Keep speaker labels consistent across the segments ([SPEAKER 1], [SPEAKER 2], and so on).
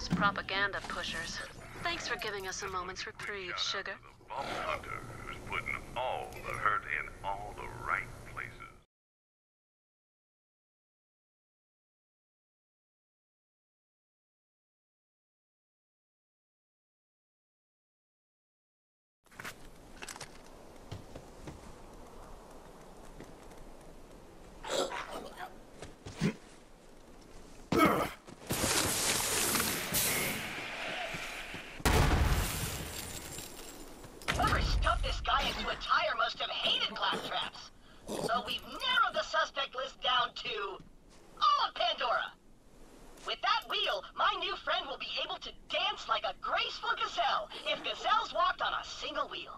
[SPEAKER 1] those propaganda pushers. Thanks for giving us a moment's reprieve, Sugar.
[SPEAKER 2] The Vault Hunter who's putting all the hurt in all the right places.
[SPEAKER 3] Whoever stuffed this guy into a tire must have hated claptraps. So we've narrowed the suspect list down to all of Pandora. With that wheel, my new friend will be able to dance like a graceful gazelle if gazelles walked on a single wheel.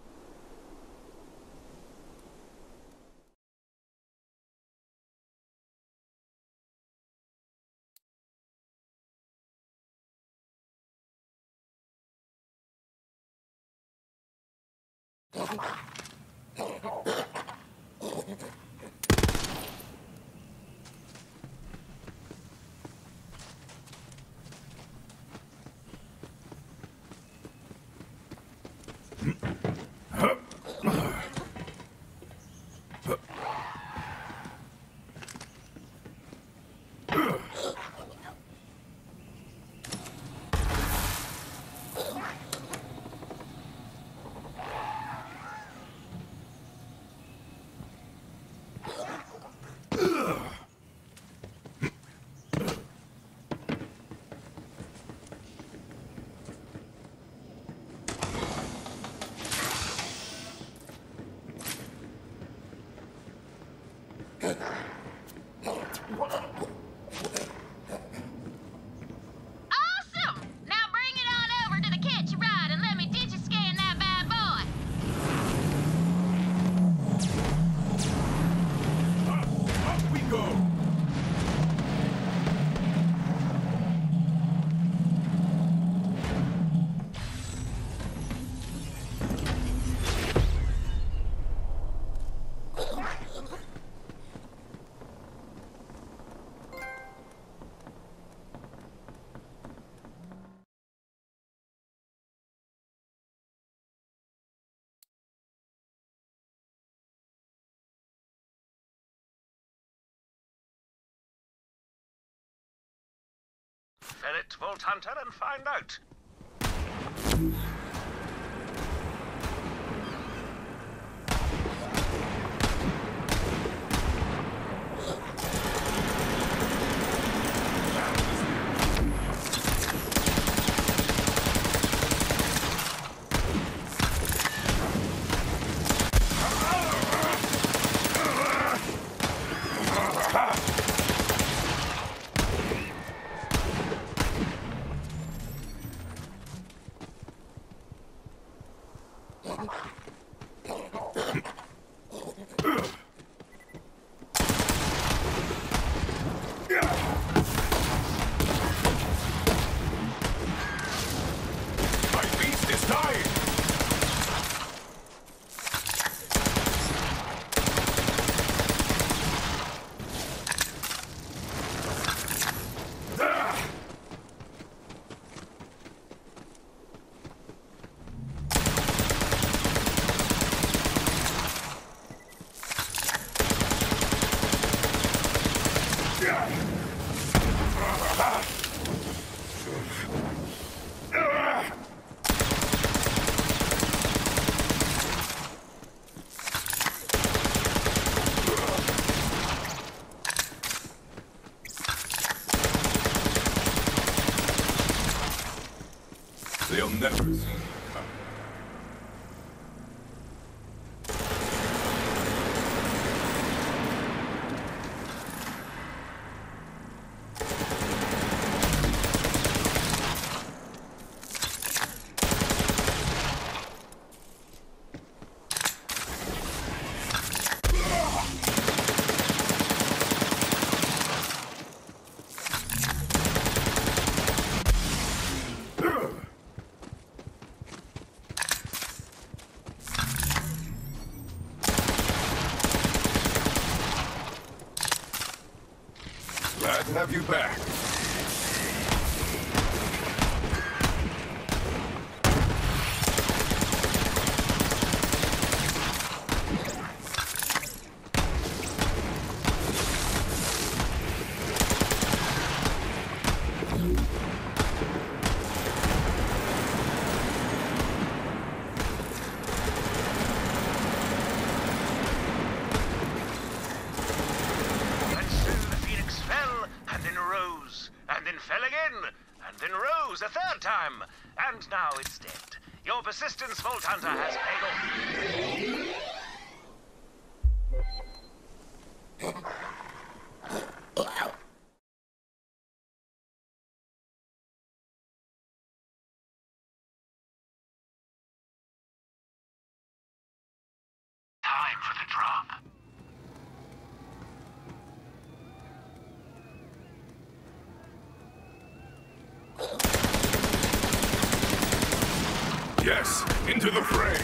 [SPEAKER 4] Awesome! Now bring it on over to the catch a ride and let me ditch a scan that bad boy.
[SPEAKER 5] Up we go!
[SPEAKER 2] Ferret Vault Hunter and find out.
[SPEAKER 5] My beast is dying! They'll never see. Glad to have you back.
[SPEAKER 6] and then rose a third time, and now it's dead. Your persistence, Vault Hunter, has paid off. Time for the drop.
[SPEAKER 5] Yes, into the fray.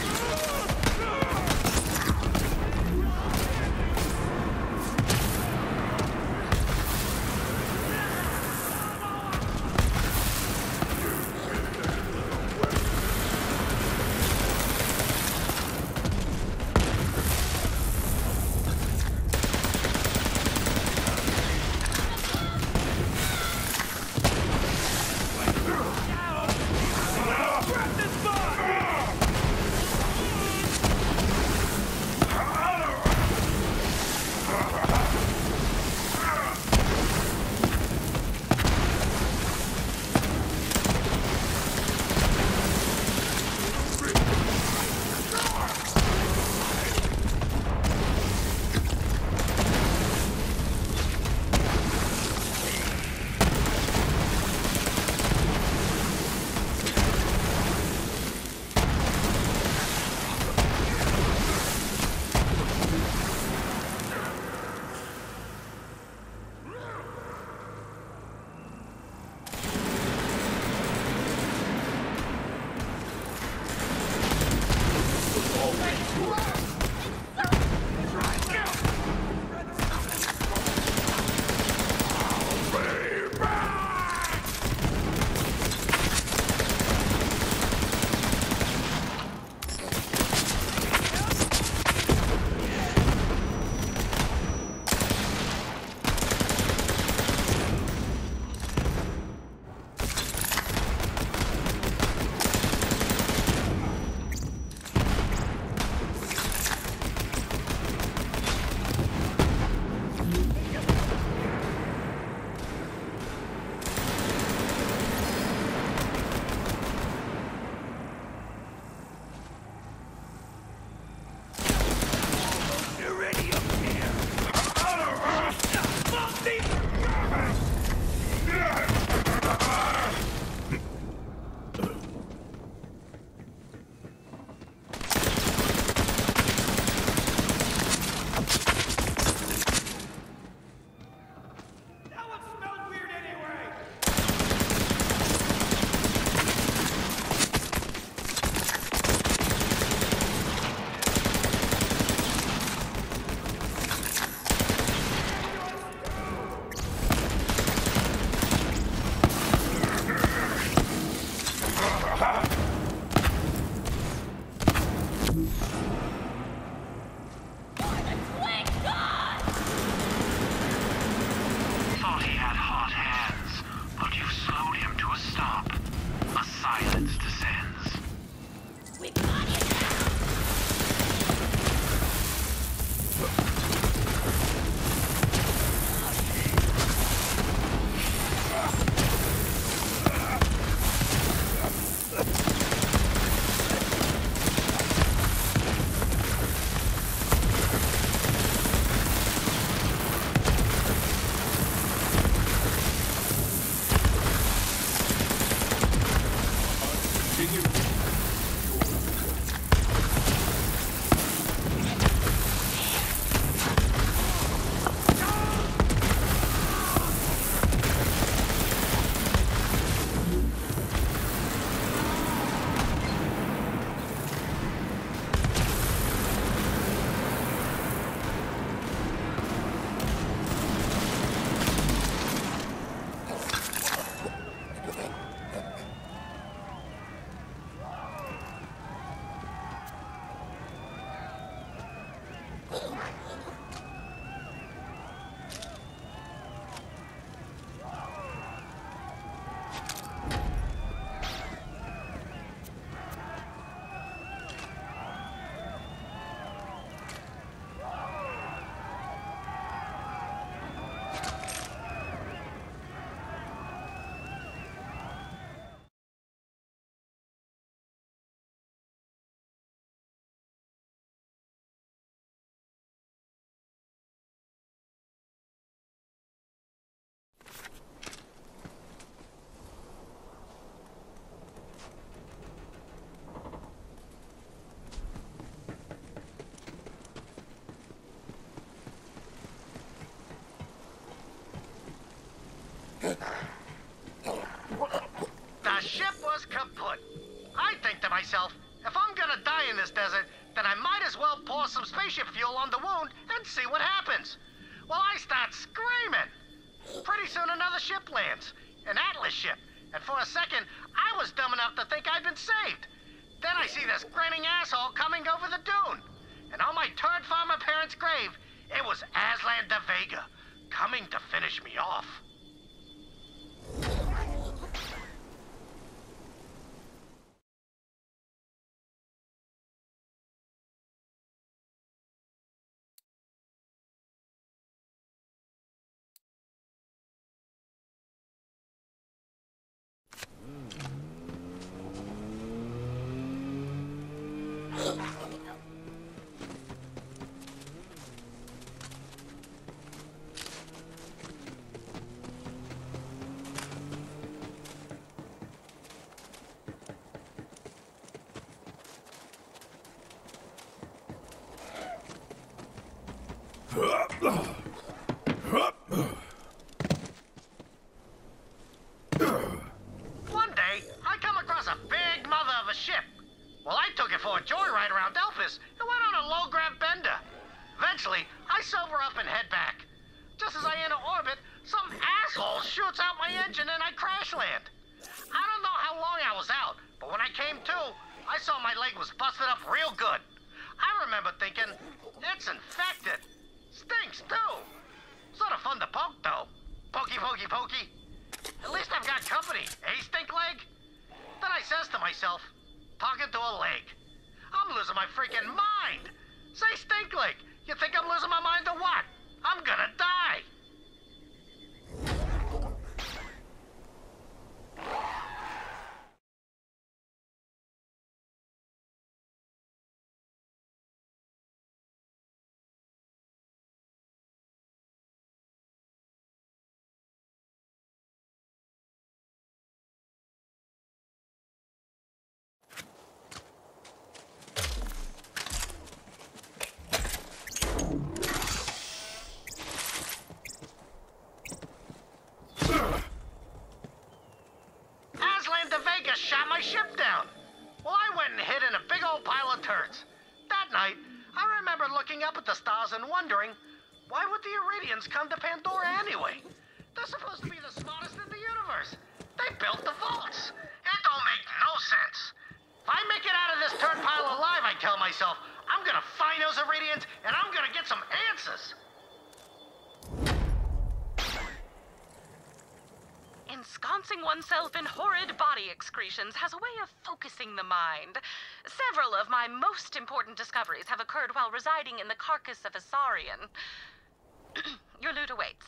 [SPEAKER 7] The ship was kaput. I think to myself, if I'm gonna die in this desert, then I might as well pour some spaceship fuel on the wound and see what happens. Well, I start screaming. Pretty soon another ship lands, an Atlas ship, and for a second, I was dumb enough to think I'd been saved. Then I see this grinning asshole coming over the dune, and on my turd farmer parents' grave, it was Aslan de Vega, coming to finish me off. One day, I come across a big mother of a ship. Well, I took it for a joyride around Delphis and went on a low-grav bender. Eventually, I sober up and head back. Just as I enter orbit, some asshole shoots out my engine and I crash land. I don't know how long I was out, but when I came to, I saw my leg was busted up real good. I remember thinking, it's infected. Stinks, too. Sort of fun to poke, though. Pokey, pokey, pokey. At least I've got company, eh, stink leg? Then I says to myself, talking to a leg, I'm losing my freaking mind. Say, stink leg, you think I'm losing my mind or what? I'm gonna die. Shot my ship down. Well, I went and hid in a big old pile of turds. That night, I remember looking up at the stars and wondering, why would the Iridians come to Pandora anyway? They're supposed to be the smartest in the universe. They built the vaults. It don't make no sense. If I make it out of this turd pile alive, I tell myself, I'm gonna find those Iridians and I'm gonna get some answers.
[SPEAKER 8] Ensconcing oneself in horrid body excretions has a way of focusing the mind. Several of my most important discoveries have occurred while residing in the carcass of a saurian. Your loot awaits.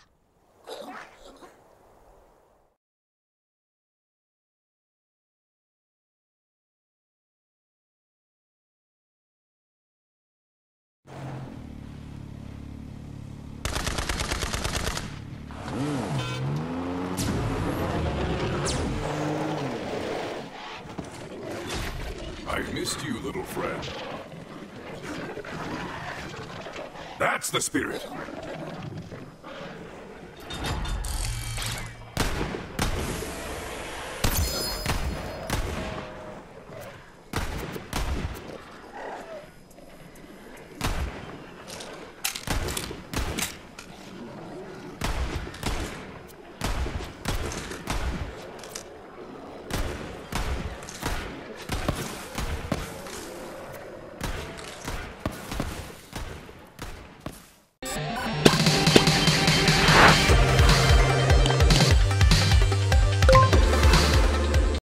[SPEAKER 5] I missed you, little friend. That's the spirit.